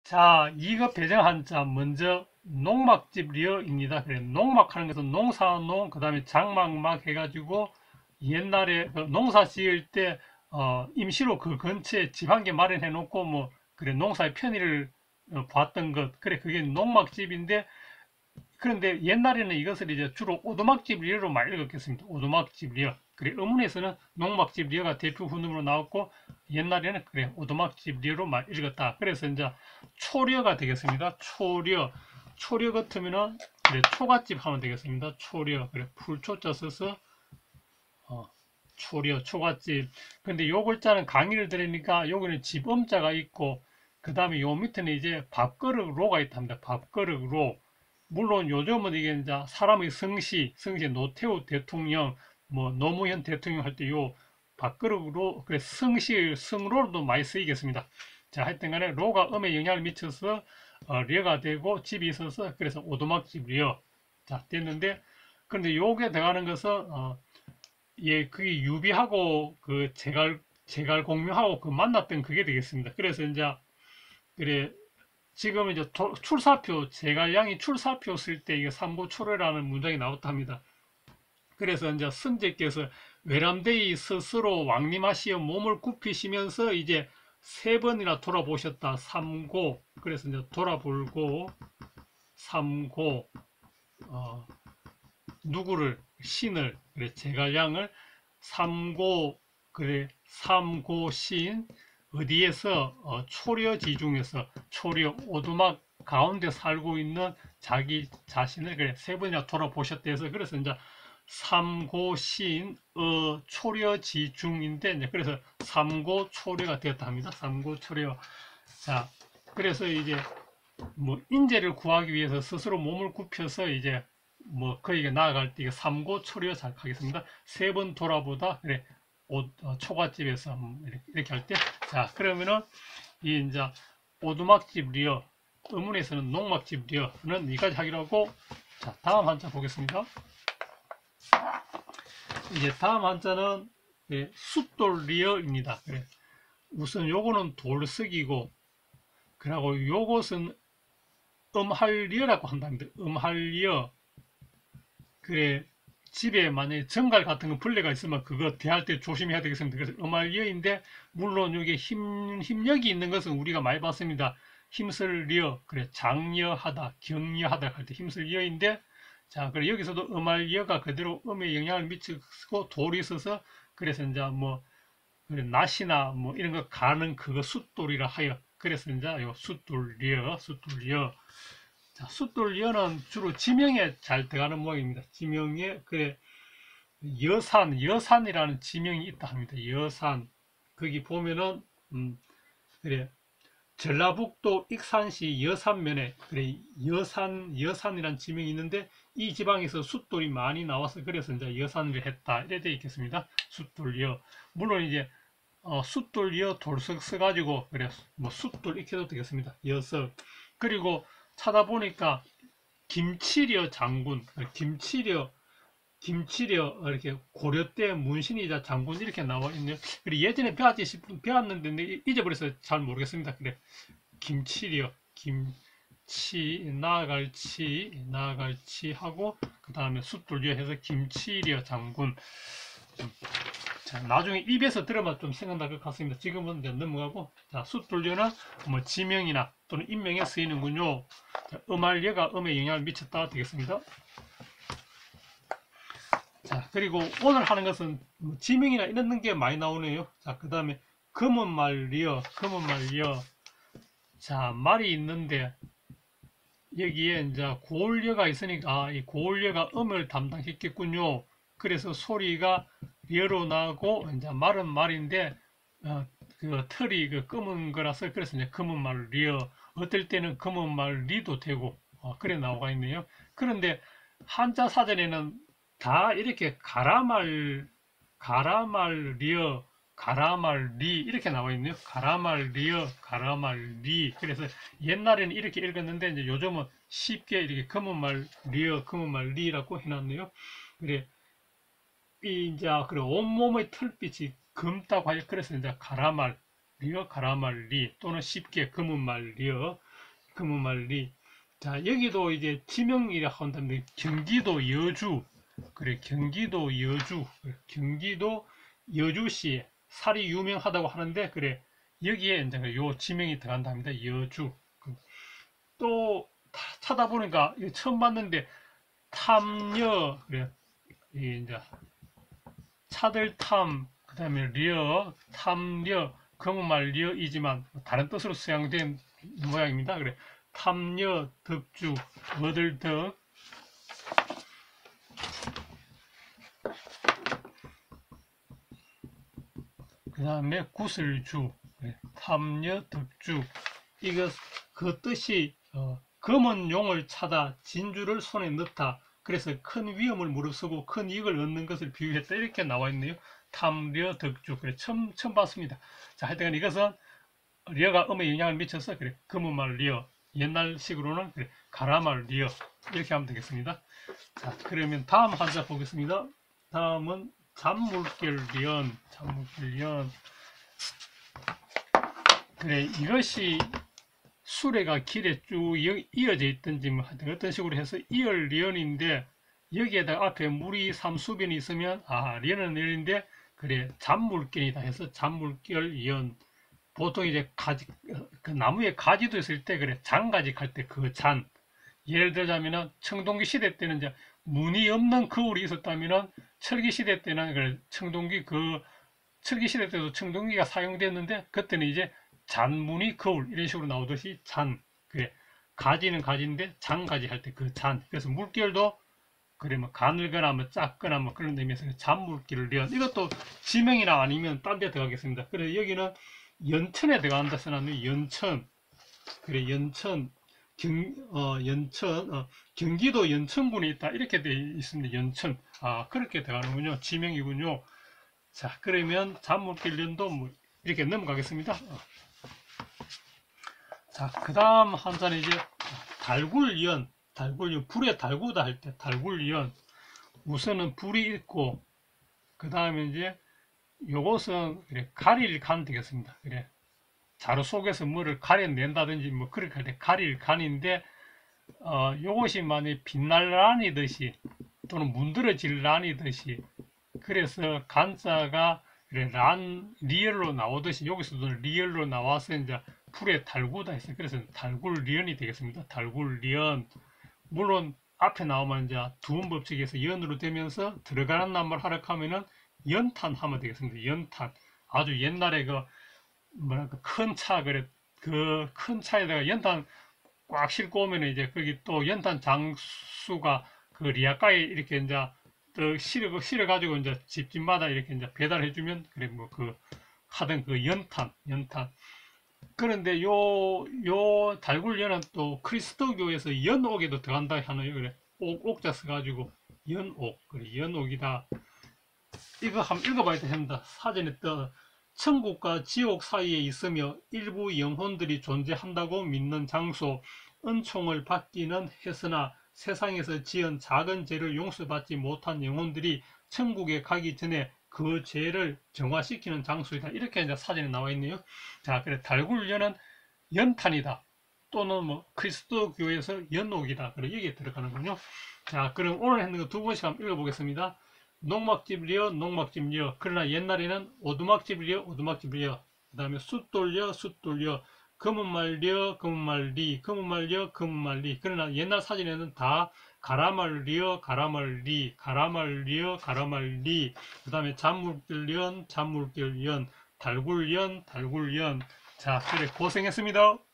자, 이거 배정 한자 먼저 농막집 리어입니다. 그래, 농막하는 것은 농사농, 그 다음에 장막막 해가지고 옛날에 그 농사 지을 때 임시로 그 근처에 집 한 개 마련해 놓고 뭐 그래 농사의 편의를 봤던 것 그래 그게 농막집인데 그런데 옛날에는 이것을 이제 주로 오두막집 리어로 많이 읽었겠습니다. 오두막집 리어. 그래, 어문에서는 농막집 리어가 대표 훈음으로 나왔고, 옛날에는 그래, 오두막집 리어로 많이 읽었다. 그래서 이제 초리어가 되겠습니다. 초리어. 초리어 같으면은, 그래, 초가집 하면 되겠습니다. 초리어. 그래, 풀초자 써서, 어, 초리어, 초가집. 근데 요 글자는 강의를 들으니까 요거는 집음자가 있고, 그 다음에 요 밑에는 이제 밥그릇 로가 있답니다. 밥그릇 로. 물론 요즘은 이게 이제 사람의 성시 노태우 대통령, 뭐 노무현 대통령 할 때 요 밥그릇으로 그래 성시 성로로도 많이 쓰이겠습니다. 자, 하여튼간에 로가 음에 영향을 미쳐서 리어가 되고 집이 있어서 그래서 오두막집 리어. 자, 됐는데 그런데 요게 들어가는 것은 예, 그게 유비하고 그 제갈공명하고 그 만났던 그게 되겠습니다. 그래서 이제 그래 지금 이제 출사표, 제갈량이 출사표 쓸 때 이게 삼고초려라는 문장이 나왔답니다. 그래서 이제 선제께서 외람되이 스스로 왕림하시어 몸을 굽히시면서 이제 세 번이나 돌아보셨다. 삼고, 그래서 이제 돌아볼고, 삼고, 어, 누구를, 신을, 그래, 제갈량을 삼고, 그래, 삼고신, 어디에서 초려지중에서 초려 오두막 가운데 살고 있는 자기 자신을 그래 세 번이나 돌아보셨대서 그래서 이제 삼고신 초려지중인데 이제 그래서 삼고초려가 되었다 합니다. 삼고초려. 자, 그래서 이제 뭐 인재를 구하기 위해서 스스로 몸을 굽혀서 이제 뭐 거기에 나아갈 때 이게 삼고초려 잘 하겠습니다. 세 번 돌아보다 그래 초가집에서 이렇게 할 때 자 그러면은 이 이제 오두막집 리어 의문에서는 농막집 리어는 이까지 하기로 하고 자 다음 한자 보겠습니다. 이제 다음 한자는 숫돌 리어입니다. 그래 우선 요거는 돌석이고 그리고 요것은 음할리어라고 한답니다. 음할리어. 그래, 집에 만약에 정갈 같은 거 벌레가 있으면 그거 대할 때 조심해야 되겠습니다. 그래서 음할리어인데, 물론 여기 힘력이 있는 것은 우리가 많이 봤습니다. 힘쓸리어, 그래, 장려하다, 격려하다 할 때 힘쓸리어인데, 자, 그래, 여기서도 음할리어가 그대로 음에 영향을 미치고 돌이 있어서, 그래서 이제 뭐, 그래, 낫이나 뭐 이런 거 가는 그거 숫돌이라 하여, 그래서 이제 요 숫돌리어, 숫돌리어. 자, 숫돌연은 주로 지명에 잘 들어가는 모양입니다. 지명에 그래 여산이라는 지명이 있다 합니다. 여산 거기 보면은 그래 전라북도 익산시 여산면에 그래 여산이라는 지명이 있는데 이 지방에서 숫돌이 많이 나와서 그래서 이제 여산을 했다 이래 되어 있겠습니다. 숫돌여 물론 이제 숫돌여 돌석 써가지고 그래 뭐 숫돌 이렇게 해도 되겠습니다. 여석 그리고 찾아보니까 김치려 장군, 김치려 이렇게 고려 때 문신이자 장군 이렇게 나와 있네요. 그리고 예전에 배웠지 싶은 배웠는데 잊어버려서 잘 모르겠습니다. 그래 김치려, 김치 나갈치 하고 그 다음에 숫돌려 해서 김치려 장군. 자, 나중에 입에서 들으면 좀 생각날 것 같습니다. 지금은 이제 넘어가고, 자, 숫돌려는 뭐 지명이나 또는 인명에 쓰이는군요. 자, 음할려가 음에 영향을 미쳤다 되겠습니다. 자, 그리고 오늘 하는 것은 뭐 지명이나 이런 게 많이 나오네요. 자, 그 다음에 금은말리어. 자, 말이 있는데, 여기에 이제 고울려가 있으니까, 이 고울려가 음을 담당했겠군요. 그래서 소리가 리어로 나고, 이제 말은 말인데, 그 털이 그 검은 거라서, 그래서 이제 검은 말 리어, 어떨 때는 검은 말 리도 되고, 그래 나와 있네요. 그런데 한자 사전에는 다 이렇게 가라말 리어, 가라말 리 이렇게 나와 있네요. 가라말 리어, 가라말 리. 그래서 옛날에는 이렇게 읽었는데 이제 요즘은 쉽게 이렇게 검은 말 리어, 검은 말 리라고 해놨네요. 그래 이제 그래 온몸의 털빛이 검다고 하여 그래서 이제 가라말 리어, 가라말 리 또는 쉽게 검은 말 리어. 금은말 리. 자, 여기도 이제 지명이라 한다면 경기도 여주. 그래, 경기도 여주. 그래, 경기도 여주시 살이 유명하다고 하는데, 그래, 여기에 이제 요 지명이 들어간답니다. 여주. 또 찾아보니까 이거 처음 봤는데 탐려, 그래, 이 이제 차들탐, 그 다음에 려, 탐려, 금은말 려이지만 다른 뜻으로 사용된 모양입니다. 그래, 탐려, 덕주, 얻을 덕, 그 다음에 구슬주, 그래, 탐려, 덕주. 이거 그 뜻이 검은 용을 찾아 진주를 손에 넣다. 그래서 큰 위험을 무릅쓰고 큰 이익을 얻는 것을 비유했다. 이렇게 나와 있네요. 탐려, 덕주. 그래, 처음 봤습니다. 자, 하여튼 이것은 리어가 음에 영향을 미쳐서 그래, 금은말 리어. 옛날식으로는 그래, 가라말 리어. 이렇게 하면 되겠습니다. 자, 그러면 다음 한자 보겠습니다. 다음은 잔물결 리언. 잔물결 리언. 그래, 이것이 수레가 길에 쭉 이어져 있든지 뭐 어떤 식으로 해서 이을 리언인데, 여기에다가 앞에 물이 삼수변이 있으면 리언은 리언인데, 그래, 잔물결이다 해서 잔물결 리언. 보통 이제 가지, 그 나무에 가지도 있을 때, 그래, 장가지 할 때 그 잔. 예를 들자면은 청동기 시대 때는 이제 문이 없는 거울이 있었다면은, 철기 시대 때는 그래, 철기 시대 때도 청동기가 사용됐는데, 그때는 이제 잔무늬 거울 이런 식으로 나오듯이 잔. 그래, 가지는 가지인데 장가지 할 때 그 잔. 그래서 물결도 그래 뭐 가늘거나 뭐 작거나 뭐 그런 의미에서 잔물결을 리언. 이것도 지명이나 아니면 딴 데 들어가겠습니다. 그래, 여기는 연천에 들어간다 써놨네요. 연천. 그래, 연천. 경기도 연천군에 있다. 이렇게 되어 있습니다. 연천. 그렇게 들어가는군요. 지명이군요. 자, 그러면 잔물결련도 뭐 이렇게 넘어가겠습니다. 자, 그 다음 한자는 이제 달굴연. 불에 달구다 할 때 달굴연. 우선은 불이 있고, 그 다음에 이제 요것은 그래, 가릴 간 되겠습니다. 그래, 자루 속에서 뭐를 가려낸다든지 뭐 그렇게 할 때 가릴 간인데, 요것이 만약 빛날 란이듯이 또는 문드러질 란이듯이, 그래서 간자가 그래, 리얼로 나오듯이 여기서도 리얼로 나와서 이제 풀에 달구다 했어요. 그래서 달굴리언이 되겠습니다. 달굴리언. 물론 앞에 나오면 이제 두음 법칙에서 연으로 되면서 들어가는 낱말 하락하면은 연탄 하면 되겠습니다. 연탄. 아주 옛날에 그 뭐랄까 큰 차, 그래, 그 큰 차에다가 연탄 꽉 싣고 오면 이제 거기 또 연탄 장수가 그 리아가에 이렇게 이제 또 실어가지고 이제 집집마다 이렇게 이제 배달해주면, 그래, 뭐 하던 그 연탄. 그런데 요 달굴연은 또 그리스도교에서 연옥에도 들어간다 하네요. 그래, 옥자 써가지고 연옥. 그래, 연옥이다. 이거 한번 읽어봐야 됩니다. 사전에 떠 천국과 지옥 사이에 있으며 일부 영혼들이 존재한다고 믿는 장소, 은총을 받기는 했으나 세상에서 지은 작은 죄를 용서받지 못한 영혼들이 천국에 가기 전에 그 죄를 정화시키는 장소이다. 이렇게 이제 사전에 나와 있네요. 자, 그래, 달굴연은 연탄이다. 또는 뭐 그리스도교에서 연옥이다. 그래, 여기에 들어가는군요. 자, 그럼 오늘 했는 거 두 번씩 한번 읽어보겠습니다. 농막집 리어, 농막집 리어. 그러나 옛날에는 오두막집 리어, 오두막집 리어. 그 다음에 숫돌려, 숫돌려. 금은말 리어, 금은말 리, 금은말 리어, 금은말 리. 그러나 옛날 사진에는 다 가라말 리어, 가라말 리, 가라말 리어, 가라말 리. 그 다음에 잔물결연, 잔물결연, 달굴연, 달굴연. 자, 그래, 고생했습니다.